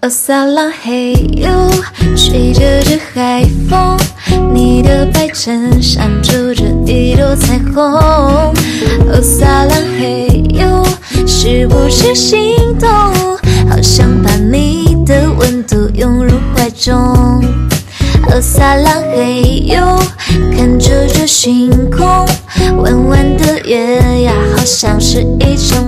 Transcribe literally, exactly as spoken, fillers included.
哦撒浪嘿哟，吹着这海风，你的白衬衫住着一朵彩虹。哦撒浪嘿哟，是不是心动？好想把你的温度拥入怀中。哦撒浪嘿哟，看着这星空，弯弯的月牙好像是一场